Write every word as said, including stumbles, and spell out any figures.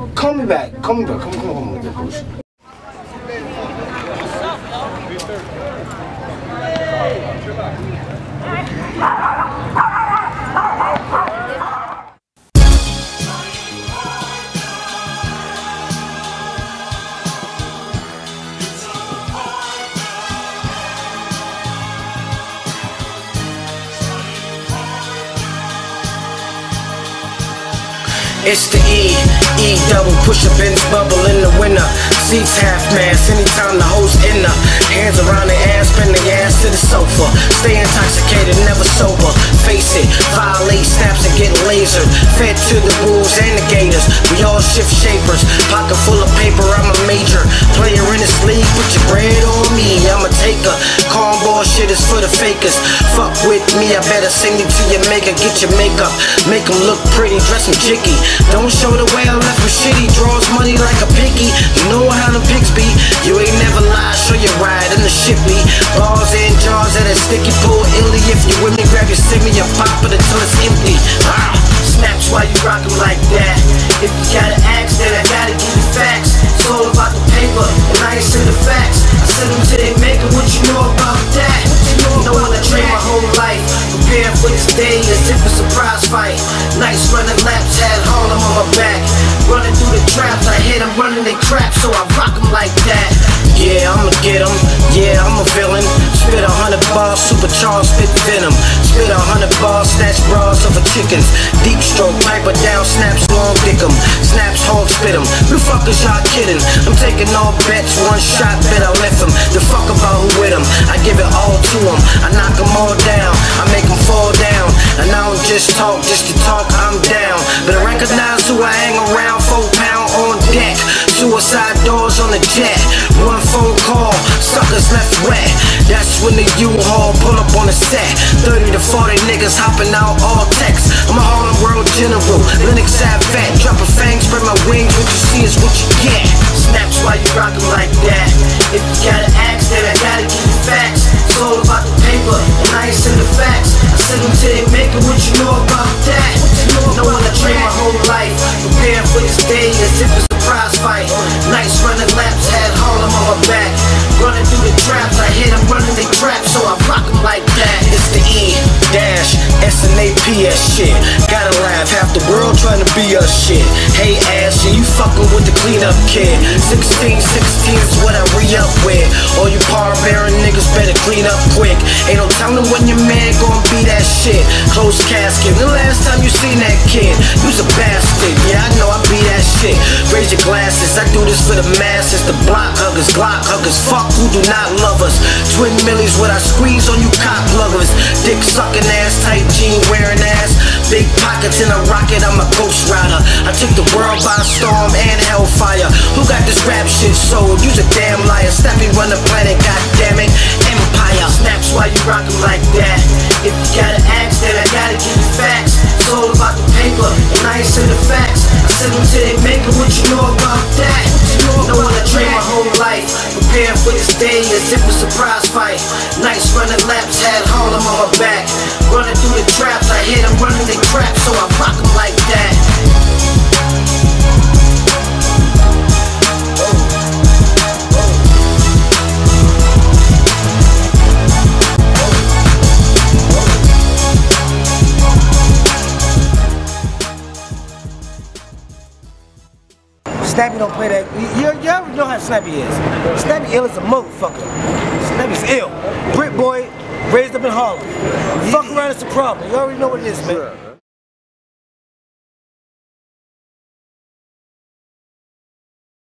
Call me back. Call me back. Come, come home with that bullshit. It's the E, E double, push up in bubble in the winter. Seats half mass, anytime the host in the hands around the ass, bend the ass to the sofa. Stay intoxicated, never sober. Face it, violate snaps and get lasered. Fed to the bulls and the gators. We all shift shapers. Pocket full of paper, I'm a major player in this league. Put your bread on me, I'm a taker. Cornball shit is for the fakers. Fuck with me, I better sing it to your maker. Get your makeup, make them look pretty, dress them jicky. Don't show the way I left him shitty. Draws money like a picky. You know how the pigs be. You ain't never lie, show your ride in the shit be. Balls and jars at a sticky pool illy. If you with me, grab your stimmy and pop it until it's empty. Ah, snaps while you rock 'em like that. If you gotta ask, then I gotta give you facts. It's all about the paper, and I ain't send the facts. I send them to they maker, what you know about that? You know I train my whole life, preparing for this day as if a surprise fight. Nice running laps, had Harlem on my back. Running through the traps, I hit them running they crap, so I rock 'em like that. Yeah, I'ma get 'em, yeah, I'm a villain. Spit a hundred bars, supercharged, spit venom. Spit a hundred bars, snatch bras of a chickens. Deep stroke, piper down, snaps long, dick 'em. Snaps hog, spit 'em. Who the fuck is y'all kidding? I'm taking all bets, one shot, bet I left 'em. The fuck about who with 'em, I give it all to 'em. I knock 'em all down, I make 'em fall down. And I don't just talk, just to talk, I'm down. But I recognize who I hang around, four pound on deck. Suicide doors on the jet. One phone call, suckers left wet. That's when the U-Haul pull up on the set. Thirty to forty niggas hopping out all text. I'm a Harlem World General, Linux Ave vet. Drop a fang, spread my wings, what you see is what you get. Snaps while you rock 'em like that. If you gotta ask, then I gotta give you facts. It's all about the paper, and I ain't send the facts. I send them to they maker, what you know about that? You know I train my whole life, preparing for this day as if it's a surprise fight. Nice running laps, had Harlem on my back. Running through the traps, I hit them running they trap, so I rock 'em like that. It's the E, dash, S and A P S shit. Gotta laugh, half the world trying to be us shit. Hey ass, yeah, you fucking with the cleanup kid. Sixteen, sixteen is what I re-up with. All you power bearing niggas better clean up quick. Ain't no telling when your man gon' be that shit. Close casket, the last time you seen that kid, you's a bastard. Yeah, I know I be that shit. Raise your glasses, I do this for the masses. The block huggers, Glock huggers, fuck who do not love us. Twin millies, what I squeeze on you cock pluggers. Dick sucking ass, tight jean wearing ass. Big pockets in a rocket, I'm a ghost rider. I took the world by storm and hellfire. Who got this rap shit sold? You's a damn liar. Snappy run the planet, goddammit. Empire. Snaps while you rock 'em like that. If you gotta ask, then I gotta give you facts. It's all about the paper, and I ain't send the facts. I send them to they maker, what you know about that? You know I train my whole life, preparing for this day as if a surprise fight. Nice running laps, had Harlem on my back. Running through the traps, I hit them running they crap, so I rock 'em like that. Snappy don't play that. You, you already know how Snappy is. Snappy ill as a motherfucker. Snappy's ill. Brit boy, raised up in Harlem. Fuck around, it's a problem. You already know what it is, man.